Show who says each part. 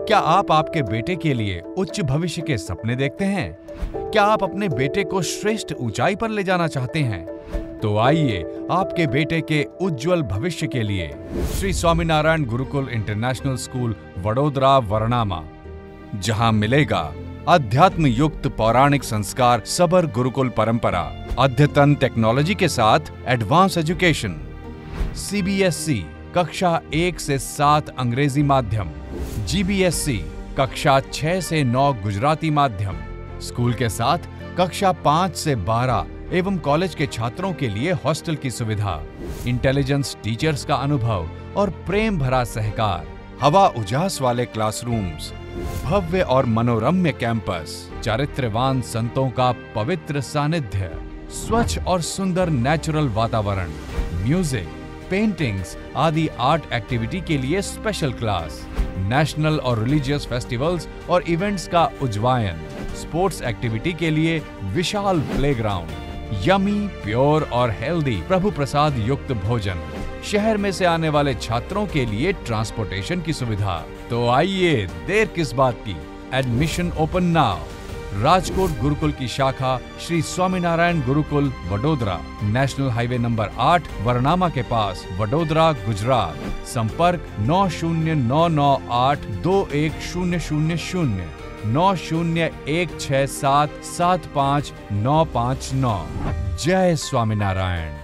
Speaker 1: क्या आप आपके बेटे के लिए उच्च भविष्य के सपने देखते हैं? क्या आप अपने बेटे को श्रेष्ठ ऊंचाई पर ले जाना चाहते हैं? तो आइए आपके बेटे के उज्जवल भविष्य के लिए श्री स्वामीनारायण गुरुकुल इंटरनेशनल स्कूल वडोदरा वर्णामा, जहां मिलेगा अध्यात्म युक्त पौराणिक संस्कार, सबर गुरुकुल परंपरा, अद्यतन टेक्नोलॉजी के साथ एडवांस एजुकेशन, CBSE कक्षा 1 से 7 अंग्रेजी माध्यम, GBSE कक्षा 6 से 9 गुजराती माध्यम। स्कूल के साथ कक्षा 5 से 12 एवं कॉलेज के छात्रों के लिए हॉस्टल की सुविधा, इंटेलिजेंस टीचर्स का अनुभव और प्रेम भरा सहकार, हवा उजास वाले क्लासरूम्स, भव्य और मनोरम्य कैंपस, चारित्र्यवान संतों का पवित्र सानिध्य, स्वच्छ और सुंदर नेचुरल वातावरण, म्यूजिक, पेंटिंग्स आदि आर्ट एक्टिविटी के लिए स्पेशल क्लास, नेशनल और रिलीजियस फेस्टिवल्स और इवेंट्स का उज्जवायन, स्पोर्ट्स एक्टिविटी के लिए विशाल प्लेग्राउंड, यमी, प्योर और हेल्दी प्रभु प्रसाद युक्त भोजन, शहर में से आने वाले छात्रों के लिए ट्रांसपोर्टेशन की सुविधा। तो आइए, देर किस बात की, admission open now. Rajkot Gurukul की शाखा Shri Swaminarayan Gurukul Vadodara, national highway number 8 Varnama के पास, वडोदरा, गुजरात। संपर्क 9091682100, 9016775959। जय स्वामीनारायण।